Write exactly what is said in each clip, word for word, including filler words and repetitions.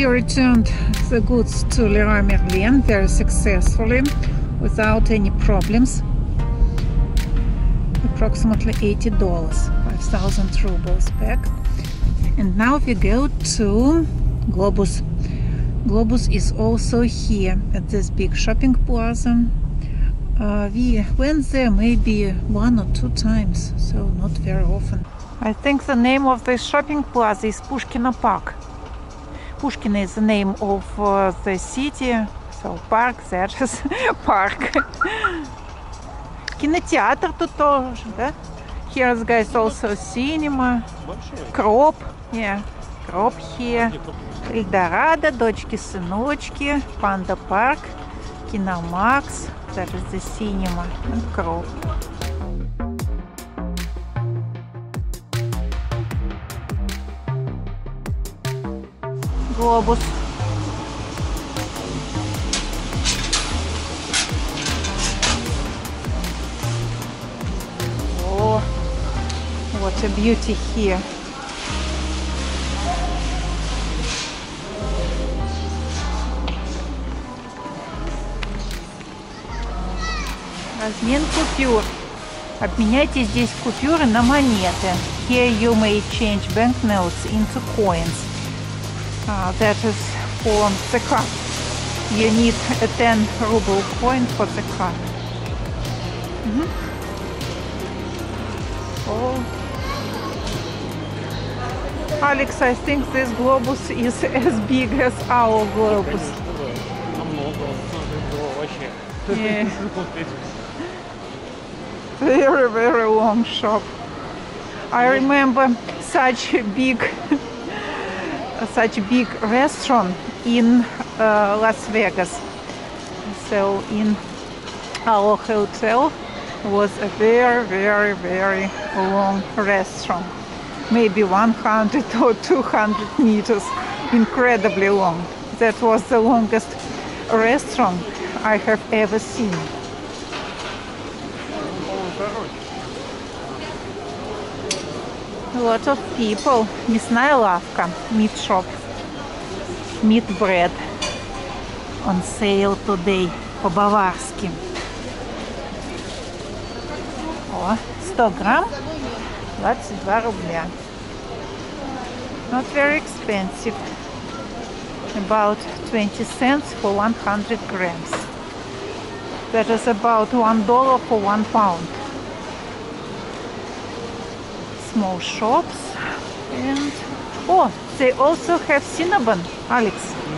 We returned the goods to Leroy Merlin very successfully, without any problems. Approximately eighty dollars, five thousand rubles back. And now we go to Globus. Globus is also here at this big shopping plaza. Uh, we went there maybe one or two times, so not very often. I think the name of this shopping plaza is Pushkino Park. Pushkin is the name of uh, the city, so park, that is park. Кинотеатр тут тоже, да? Here guys also cinema, Crop, yeah, Crop here, Эльдорадо, дочки-сыночки, Panda Park, Киномакс, that is the cinema, and Crop. Globus. Oh, what a beauty here. Размен купюр. Обменяйте здесь купюры на монеты. Here you may change banknotes into coins. Uh, that is for the card. You need a ten ruble coin for the card. Mm-hmm. Oh, Alex, I think this globus is as big as our globus. Yeah. Very, very long shop. I remember such a big such a big restaurant in uh, Las Vegas. So in our hotel was a very, very, very long restaurant, maybe one hundred or two hundred meters, incredibly long. That was the longest restaurant I have ever seen. A lot of people. Мясная лавка, meat shop, meat bread on sale today, по-баварски. О, сто грамм, двадцать два рубля. Not very expensive. About twenty cents for one hundred grams. That is about one dollar for one pound. Small shops and oh, they also have Cinnabon, Alex.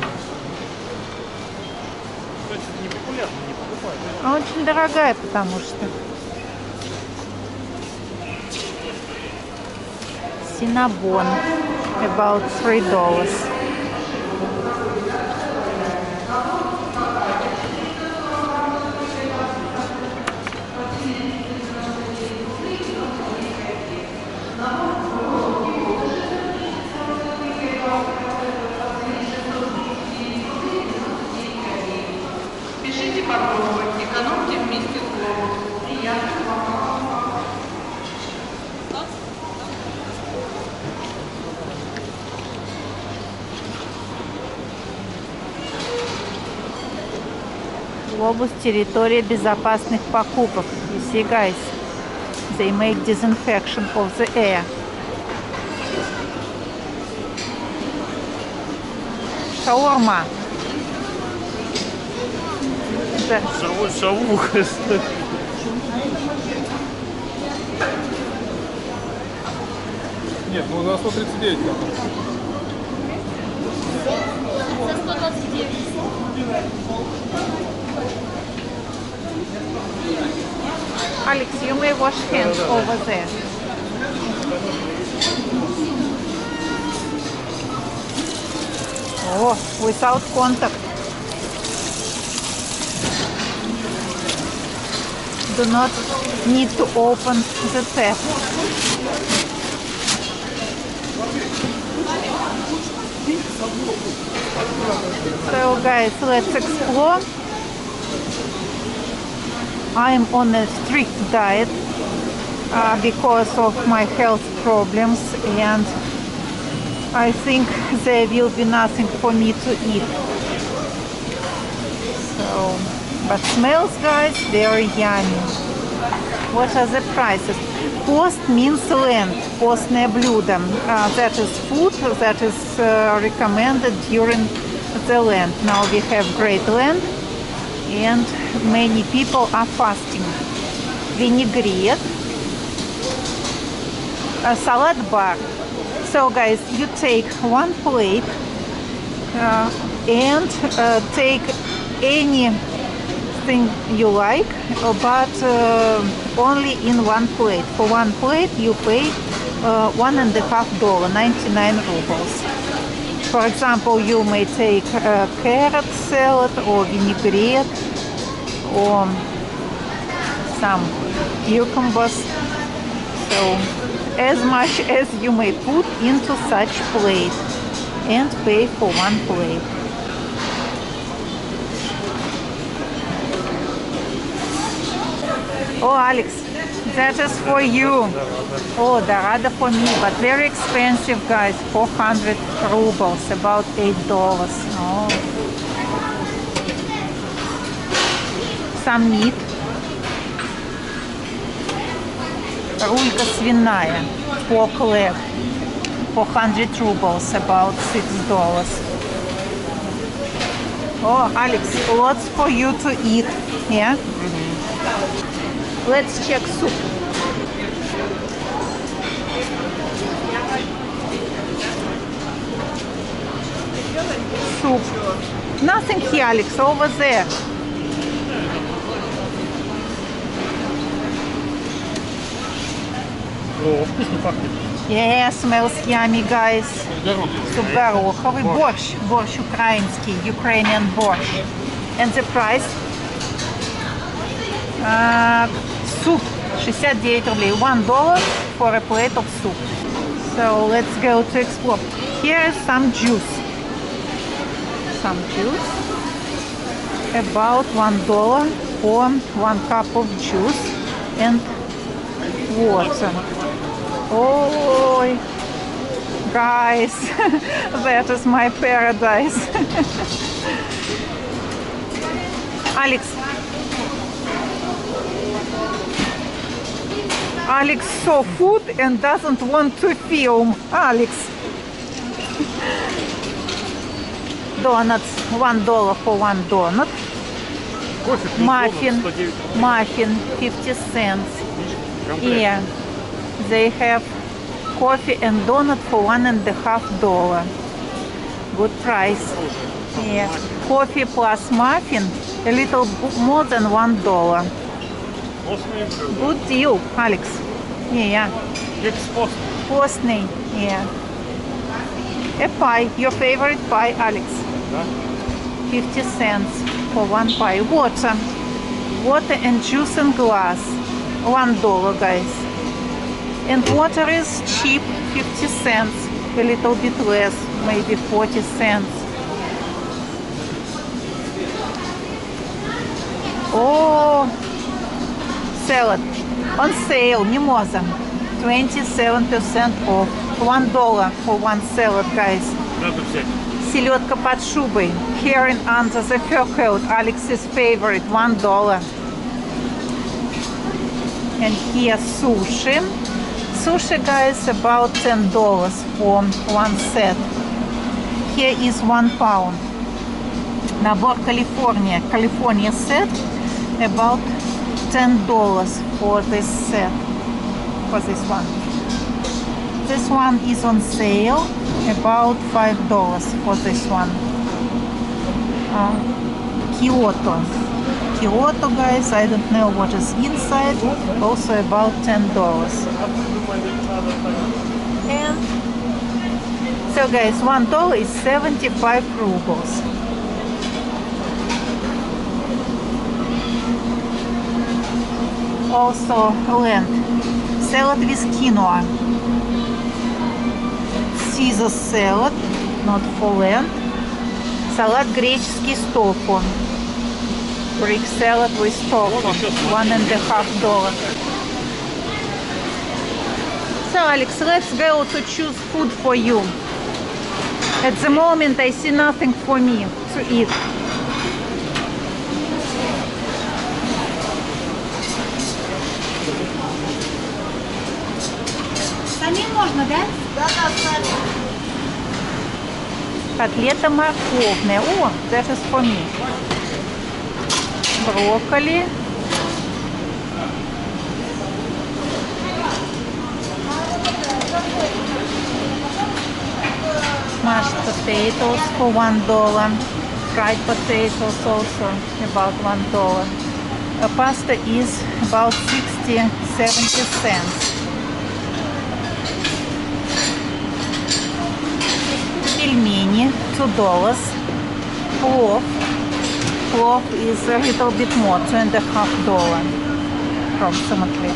Очень дорогая, потому что Cinnabon about three dollars. Globus — территория безопасных покупок. You see, guys, they make disinfection of the air. Шаурма. Шавуха. Нет, ну за сто тридцать девять. За сто двадцать девять. Alex, you may wash hands over there. Oh, without contact. Do not need to open the tap. So guys, let's explore. I'm on a strict diet uh, because of my health problems, and I think there will be nothing for me to eat. So, but smells, guys, very yummy. What are the prices? Post means land, постное блюдо. Uh, that is food that is uh, recommended during the Lent. Now we have Great Lent and many people are fasting. Vinaigrette, a salad bar. So guys, you take one plate uh, and uh, take anything you like, but uh, only in one plate. For one plate you pay uh, one and a half dollar, ninety-nine rubles. For example, you may take a carrot salad or vinaigrette or some cucumbers. So as much as you may put into such plate and pay for one plate. Oh, Alex, that is for you. Oh, Dorado for me, but very expensive, guys. four hundred rubles, about eight dollars. Oh. Some meat. Рулька свиная, pork leg, four hundred rubles, about six dollars. Oh, Alex, lots for you to eat, yeah? Mm-hmm. Let's check soup. Soup. Nothing here, Alex, over there. О, вкусно пахнет. Yeah, smells yummy, guys. Горох. Суп гороховый, борщ, борщ украинский, Ukrainian борщ. And the price? Uh, soup, шестьдесят девять рублей, one dollar for a plate of soup. So let's go to explore. Here is some juice. Some juice. About one dollar for one cup of juice and water. Oh, guys, that is my paradise. Alex, Alex saw food and doesn't want to film. Alex. Donuts, one dollar for one donut. Кофе, Muffin, сто девять. muffin, fifty cents. Yeah, they have coffee and donut for one and a half dollar. Good price. Yeah, coffee plus muffin, a little more than one dollar. Good deal, Alex. Yeah, постный. Yeah. A pie, your favorite pie, Alex. fifty cents for one pie. Water, water and juice in glass. One dollar, guys. And water is cheap, fifty cents, a little bit less, maybe forty cents. Oh, salad on sale, mimosa, twenty-seven percent off. One dollar for one salad, guys. Надо взять. Селедка под шубой, herring under the fur coat, Alex's favorite, one dollar. And here sushi. Sushi, guys, about ten dollars for one set. Here is one pound. Набор California, California set, about ten dollars for this set, for this one. This one is on sale, about five dollars for this one. Uh, Kyoto. Kyoto, guys, I don't know what is inside, also about ten dollars. And so, guys, one dollar is seventy-five rubles. Also, land. Salad with quinoa. Caesar salad, not for land. Салат греческий с тофу. Greek salad with tofu, one and a half dollar. So, Alex, let's go to choose food for you. At the moment I see nothing for me to eat. Самим можно, да? Да, да, сами. Котлета морковная. О, that is for me. Брокколи. Mashed potatoes for one dollar. Fried potatoes also about one dollar. A pasta is about sixty, seventy cents. Пельмени, two dollars. Plov. Plov is a little bit more, two and a half dollar approximately.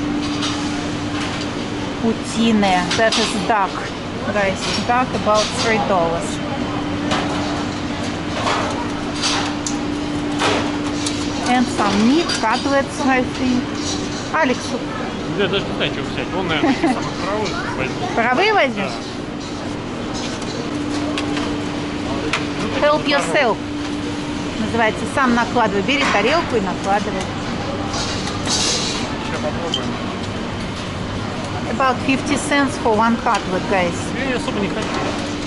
Poutine, that is duck, guys. Duck about three dollars. And some meat, cutlets, I think. Alex, Я даже не знаю, что взять. Вон, наверное, самых правых возьму. правые возьмешь? Help yourself. Называется, сам накладывай. Бери тарелку и накладывай. Сейчас попробуем. About fifty cents for one cutlet, guys. Я особо не хочу.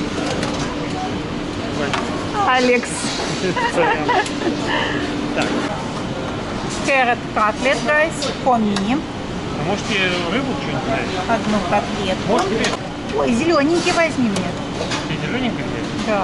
Алекс. Так. Carrot cutlet, guys, for me. А можете рыбу что-нибудь взять? Одну котлетку. Можете Ой, зелененький возьми мне. зелененькую взять? Да.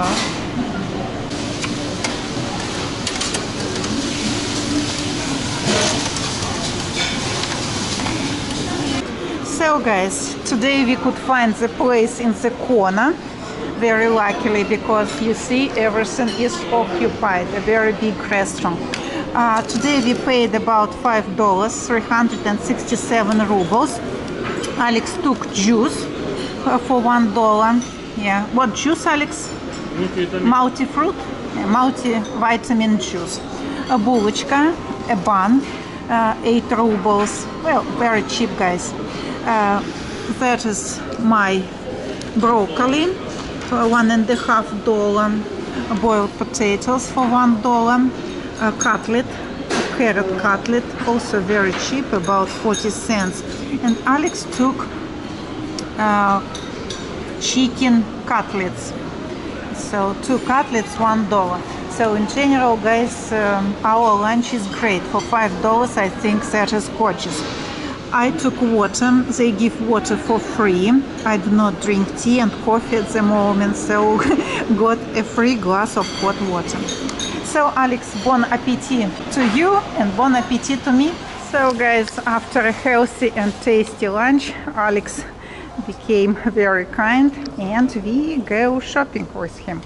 So guys, today we could find the place in the corner, very luckily, because you see everything is occupied, a very big restaurant. Uh, today we paid about five dollars, three hundred sixty-seven rubles. Alex took juice uh, for one dollar. Yeah, what juice, Alex? Multi-fruit, uh, multi-vitamin juice. A булочка, a bun, uh, eight rubles. Well, very cheap, guys. Uh, that is my broccoli for one and a half dollar. Boiled potatoes for one dollar. A cutlet, a carrot cutlet, also very cheap, about forty cents. And Alex took uh, chicken cutlets. So two cutlets, one dollar. So in general, guys, um, our lunch is great. For five dollars, I think that is gorgeous. I took water. They give water for free. I do not drink tea and coffee at the moment, so got a free glass of hot water. So Alex, bon appetit to you and bon appetit to me. So guys, after a healthy and tasty lunch, Alex became very kind and we go shopping with him.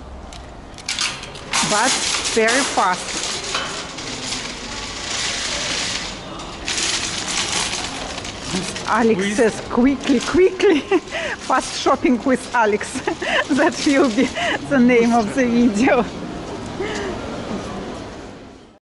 But very fast. Alex says quickly, quickly. Fast shopping with Alex. That will be the name of the video.